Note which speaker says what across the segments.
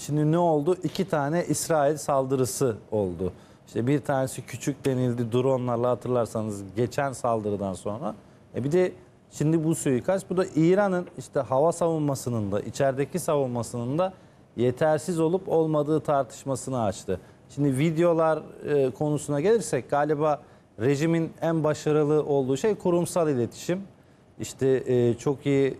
Speaker 1: Şimdi ne oldu? 2 tane İsrail saldırısı oldu. İşte bir tanesi küçük denildi dronlarla, hatırlarsanız geçen saldırıdan sonra. Bir de şimdi bu suikast. Bu da İran'ın işte hava savunmasının da içerideki savunmasının da yetersiz olup olmadığı tartışmasını açtı. Şimdi videolar konusuna gelirsek galiba rejimin en başarılı olduğu şey kurumsal iletişim. İşte çok iyi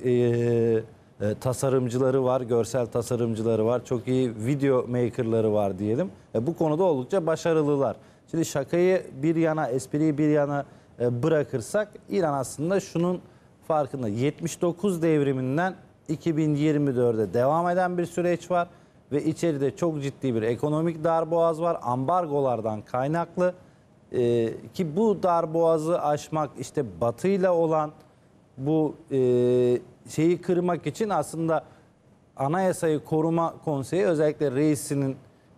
Speaker 1: tasarımcıları var, görsel tasarımcıları var, çok iyi video makerları var diyelim. Bu konuda oldukça başarılılar. Şimdi şakayı bir yana, espriyi bir yana bırakırsak İran aslında şunun farkında. 79 devriminden 2024'de devam eden bir süreç var ve içeride çok ciddi bir ekonomik darboğaz var. Ambargolardan kaynaklı ki bu darboğazı aşmak, işte Batı'yla olan bu şeyi kırmak için aslında Anayasayı Koruma Konseyi, özellikle reisinin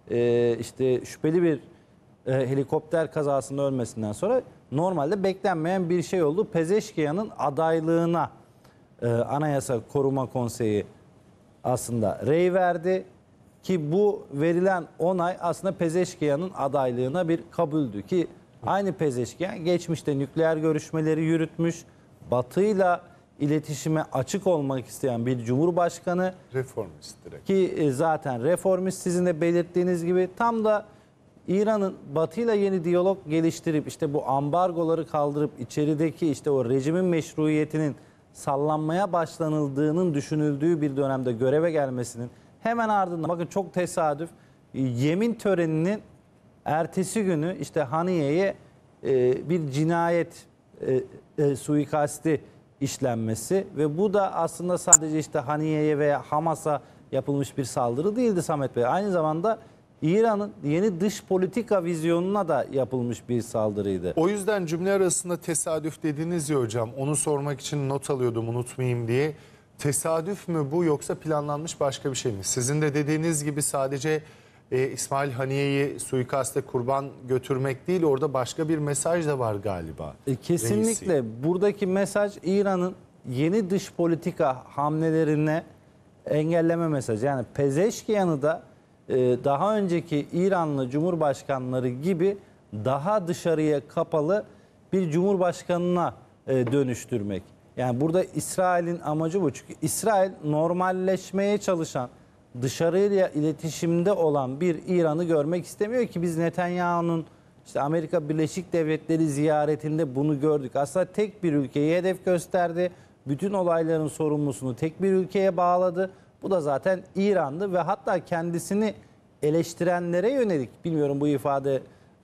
Speaker 1: işte şüpheli bir helikopter kazasında ölmesinden sonra normalde beklenmeyen bir şey oldu. Pezeşkiyan'ın adaylığına Anayasa Koruma Konseyi aslında rey verdi ki bu verilen onay aslında Pezeşkiyan'ın adaylığına bir kabuldü ki aynı Pezeşkiyan geçmişte nükleer görüşmeleri yürütmüş, Batı'yla iletişime açık olmak isteyen bir cumhurbaşkanı.
Speaker 2: Reformist direkt.
Speaker 1: Ki zaten reformist, sizin de belirttiğiniz gibi, tam da İran'ın Batı'yla yeni diyalog geliştirip işte bu ambargoları kaldırıp içerideki işte o rejimin meşruiyetinin sallanmaya başlanıldığının düşünüldüğü bir dönemde göreve gelmesinin hemen ardından, bakın çok tesadüf, yemin töreninin ertesi günü işte Haniye'ye bir cinayet suikasti işlenmesi ve bu da aslında sadece işte Haniye'ye veya Hamas'a yapılmış bir saldırı değildi Samet Bey. Aynı zamanda İran'ın yeni dış politika vizyonuna da yapılmış bir saldırıydı.
Speaker 2: O yüzden cümle arasında tesadüf dediniz ya hocam, onu sormak için not alıyordum unutmayayım diye. Tesadüf mü bu, yoksa planlanmış başka bir şey mi? Sizin de dediğiniz gibi sadece İsmail Haniye'yi suikaste kurban götürmek değil, orada başka bir mesaj da var galiba.
Speaker 1: Kesinlikle
Speaker 2: Reisi.
Speaker 1: buradaki mesaj İran'ın yeni dış politika hamlelerine engelleme mesajı. Yani Pezeşkiyan'ı da daha önceki İranlı cumhurbaşkanları gibi daha dışarıya kapalı bir cumhurbaşkanına dönüştürmek. Yani burada İsrail'in amacı bu. Çünkü İsrail normalleşmeye çalışan, dışarıyla iletişimde olan bir İran'ı görmek istemiyor ki biz Netanyahu'nun işte Amerika Birleşik Devletleri ziyaretinde bunu gördük. Aslında tek bir ülkeyi hedef gösterdi. Bütün olayların sorumlusunu tek bir ülkeye bağladı. Bu da zaten İran'dı ve hatta kendisini eleştirenlere yönelik, bilmiyorum bu ifade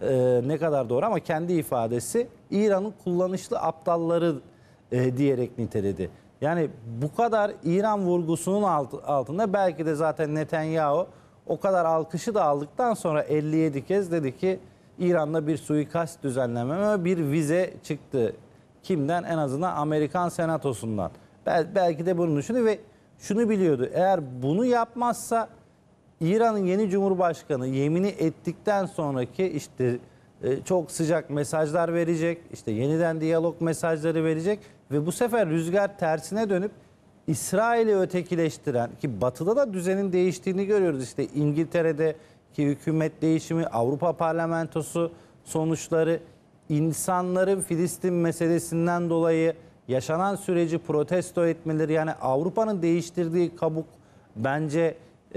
Speaker 1: ne kadar doğru ama kendi ifadesi, İran'ın kullanışlı aptalları diyerek niteledi. Yani bu kadar İran vurgusunun altında belki de zaten Netanyahu o kadar alkışı da aldıktan sonra 57 kez dedi ki İran'da bir suikast düzenlememe bir vize çıktı. Kimden? En azından Amerikan Senatosu'ndan. Belki de bunu düşündü ve şunu biliyordu. Eğer bunu yapmazsa İran'ın yeni cumhurbaşkanı yemini ettikten sonraki işte çok sıcak mesajlar verecek, işte yeniden diyalog mesajları verecek ve bu sefer rüzgar tersine dönüp İsrail'i ötekileştiren, ki Batı'da da düzenin değiştiğini görüyoruz. İşte İngiltere'deki hükümet değişimi, Avrupa Parlamentosu sonuçları, insanların Filistin meselesinden dolayı yaşanan süreci protesto etmeleri, yani Avrupa'nın değiştirdiği kabuk bence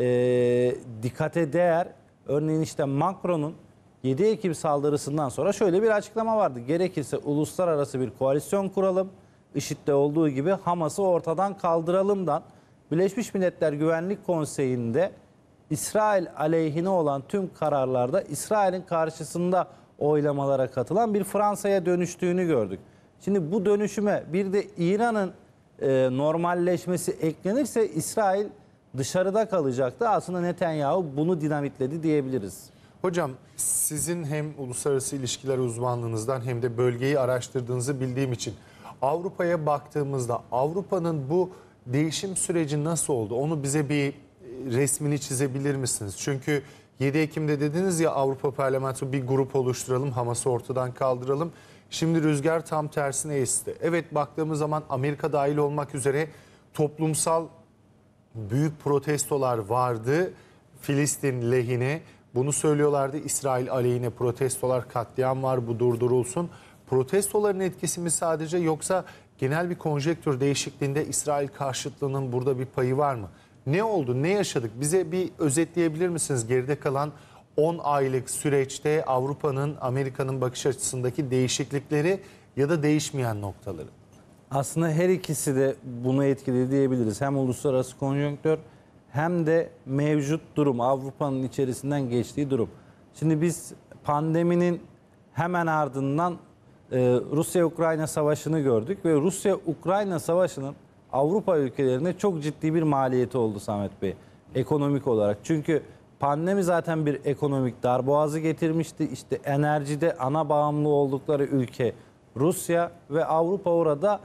Speaker 1: dikkate değer. Örneğin işte Macron'un 7 Ekim saldırısından sonra şöyle bir açıklama vardı. Gerekirse uluslararası bir koalisyon kuralım, IŞİD'de olduğu gibi Hamas'ı ortadan kaldıralımdan Birleşmiş Milletler Güvenlik Konseyi'nde İsrail aleyhine olan tüm kararlarda İsrail'in karşısında oylamalara katılan bir Fransa'ya dönüştüğünü gördük. Şimdi bu dönüşüme bir de İran'ın normalleşmesi eklenirse İsrail dışarıda kalacaktı. Aslında Netanyahu bunu dinamitledi diyebiliriz.
Speaker 2: Hocam, sizin hem uluslararası ilişkiler uzmanlığınızdan hem de bölgeyi araştırdığınızı bildiğim için Avrupa'ya baktığımızda Avrupa'nın bu değişim süreci nasıl oldu? Onu bize bir resmini çizebilir misiniz? Çünkü 7 Ekim'de dediniz ya, Avrupa Parlamento bir grup oluşturalım, Hamas'ı ortadan kaldıralım. Şimdi rüzgar tam tersine esti. Evet, baktığımız zaman Amerika dahil olmak üzere toplumsal büyük protestolar vardı. Filistin lehine. Bunu söylüyorlardı. İsrail aleyhine protestolar, katliam var, bu durdurulsun. Protestoların etkisi mi sadece, yoksa genel bir konjektür değişikliğinde İsrail karşıtlığının burada bir payı var mı? Ne oldu, ne yaşadık? Bize bir özetleyebilir misiniz geride kalan 10 aylık süreçte Avrupa'nın, Amerika'nın bakış açısındaki değişiklikleri ya da değişmeyen noktaları?
Speaker 1: Aslında her ikisi de bunu etkiledi diyebiliriz. Hem uluslararası konjonktür hem de mevcut durum, Avrupa'nın içerisinden geçtiği durum. Şimdi biz pandeminin hemen ardından Rusya-Ukrayna savaşını gördük ve Rusya-Ukrayna savaşının Avrupa ülkelerine çok ciddi bir maliyeti oldu Samet Bey, ekonomik olarak. Çünkü pandemi zaten bir ekonomik darboğazı getirmişti. İşte enerjide ana bağımlı oldukları ülke Rusya ve Avrupa orada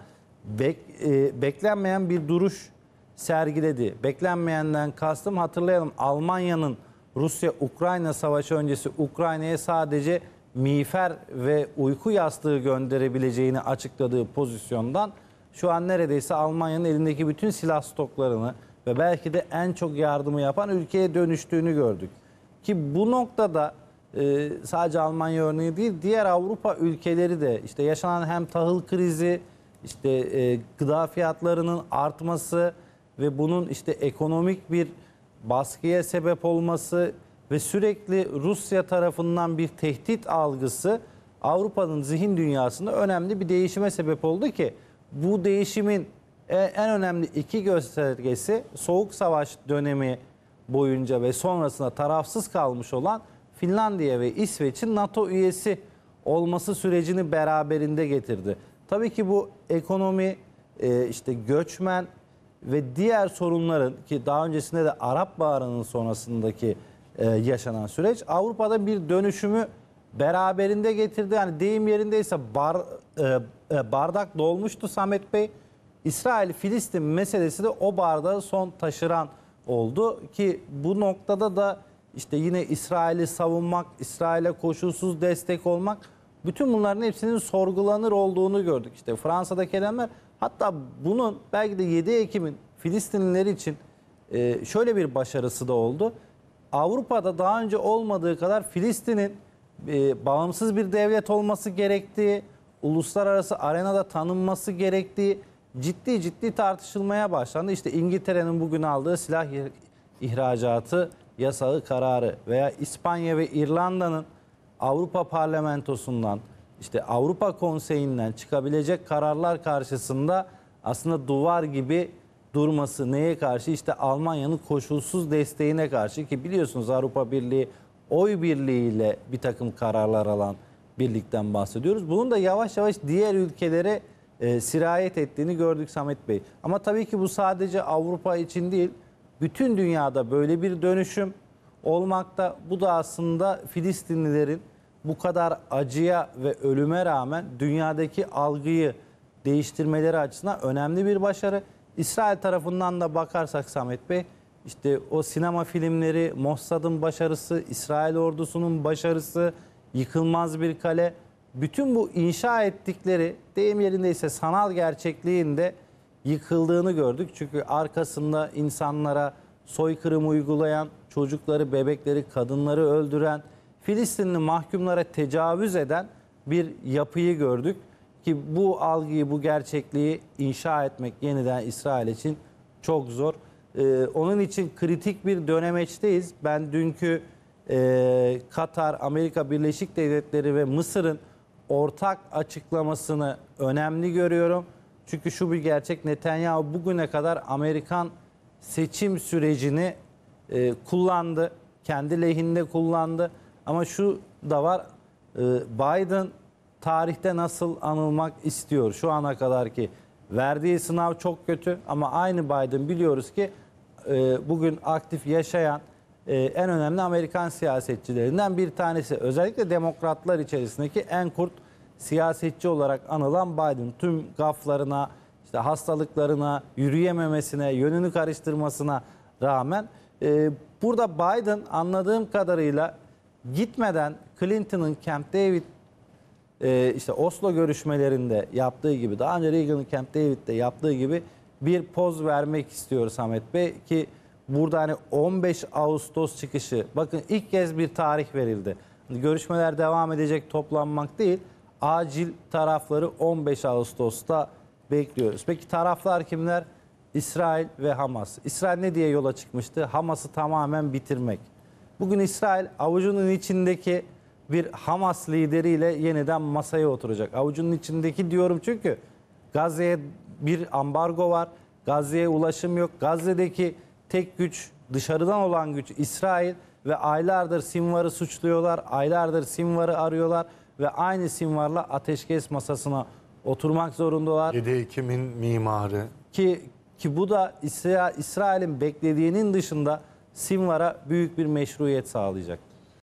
Speaker 1: beklenmeyen bir duruş sergiledi. Beklenmeyenden kastım, hatırlayalım, Almanya'nın Rusya-Ukrayna savaşı öncesi Ukrayna'ya sadece miğfer ve uyku yastığı gönderebileceğini açıkladığı pozisyondan şu an neredeyse Almanya'nın elindeki bütün silah stoklarını ve belki de en çok yardımı yapan ülkeye dönüştüğünü gördük. Ki bu noktada sadece Almanya örneği değil, diğer Avrupa ülkeleri de işte yaşanan hem tahıl krizi, işte gıda fiyatlarının artması ve bunun işte ekonomik bir baskıya sebep olması ve sürekli Rusya tarafından bir tehdit algısı Avrupa'nın zihin dünyasında önemli bir değişime sebep oldu ki bu değişimin en önemli iki göstergesi Soğuk Savaş dönemi boyunca ve sonrasında tarafsız kalmış olan Finlandiya ve İsveç'in NATO üyesi olması sürecini beraberinde getirdi. Tabii ki bu ekonomi, işte göçmen ve diğer sorunların, ki daha öncesinde de Arap Baharı'nın sonrasındaki yaşanan süreç Avrupa'da bir dönüşümü beraberinde getirdi. Yani deyim yerindeyse bardak dolmuştu Samet Bey. İsrail-Filistin meselesi de o bardağı son taşıran oldu ki bu noktada da işte yine İsrail'i savunmak, İsrail'e koşulsuz destek olmak, bütün bunların hepsinin sorgulanır olduğunu gördük. İşte Fransa'daki eylemler, hatta bunun belki de 7 Ekim'in Filistinliler için şöyle bir başarısı da oldu. Avrupa'da daha önce olmadığı kadar Filistin'in bağımsız bir devlet olması gerektiği, uluslararası arenada tanınması gerektiği ciddi tartışılmaya başlandı. İşte İngiltere'nin bugün aldığı silah ihracatı yasağı kararı veya İspanya ve İrlanda'nın Avrupa Parlamentosu'ndan, işte Avrupa Konseyi'nden çıkabilecek kararlar karşısında aslında duvar gibi durması neye karşı? İşte Almanya'nın koşulsuz desteğine karşı, ki biliyorsunuz Avrupa Birliği oy birliğiyle bir takım kararlar alan birlikten bahsediyoruz. Bunun da yavaş yavaş diğer ülkelere sirayet ettiğini gördük Samet Bey. Ama tabii ki bu sadece Avrupa için değil, bütün dünyada böyle bir dönüşüm olmakta. Bu da aslında Filistinlilerin bu kadar acıya ve ölüme rağmen dünyadaki algıyı değiştirmeleri açısından önemli bir başarı. İsrail tarafından da bakarsak Samet Bey, işte o sinema filmleri, Mossad'ın başarısı, İsrail ordusunun başarısı, yıkılmaz bir kale, bütün bu inşa ettikleri, deyim yerindeyse sanal gerçekliğinde yıkıldığını gördük. Çünkü arkasında insanlara soykırım uygulayan, çocukları, bebekleri, kadınları öldüren, Filistinli mahkumlara tecavüz eden bir yapıyı gördük. Ki bu algıyı, bu gerçekliği inşa etmek yeniden İsrail için çok zor. Onun için kritik bir dönemeçteyiz. Ben dünkü Katar, Amerika Birleşik Devletleri ve Mısır'ın ortak açıklamasını önemli görüyorum. Çünkü şu bir gerçek, Netanyahu bugüne kadar Amerikan seçim sürecini kullandı. Kendi lehinde kullandı. Ama şu da var, Biden tarihte nasıl anılmak istiyor? Şu ana kadar ki verdiği sınav çok kötü ama aynı Biden biliyoruz ki bugün aktif yaşayan en önemli Amerikan siyasetçilerinden bir tanesi. Özellikle demokratlar içerisindeki en kurt siyasetçi olarak anılan Biden, tüm gaflarına, işte hastalıklarına, yürüyememesine, yönünü karıştırmasına rağmen burada Biden anladığım kadarıyla gitmeden Clinton'ın Camp David, işte Oslo görüşmelerinde yaptığı gibi, daha önce Reagan'ın Camp David'de yaptığı gibi bir poz vermek istiyor Samet Bey, ki burada hani 15 Ağustos çıkışı, bakın ilk kez bir tarih verildi. Görüşmeler devam edecek, toplanmak değil. Acil tarafları 15 Ağustos'ta bekliyoruz. Peki taraflar kimler? İsrail ve Hamas. İsrail ne diye yola çıkmıştı? Hamas'ı tamamen bitirmek. Bugün İsrail avucunun içindeki bir Hamas lideriyle yeniden masaya oturacak. Avucunun içindeki diyorum çünkü Gazze'ye bir ambargo var. Gazze'ye ulaşım yok. Gazze'deki tek güç, dışarıdan olan güç İsrail ve aylardır Sinvar'ı suçluyorlar. Aylardır Sinvar'ı arıyorlar ve aynı Sinvar'la ateşkes masasına oturmak zorundalar.
Speaker 2: 7 Ekim'in mimarı.
Speaker 1: Ki bu da İsrail'in beklediğinin dışında Sinvar'a büyük bir meşruiyet sağlayacak.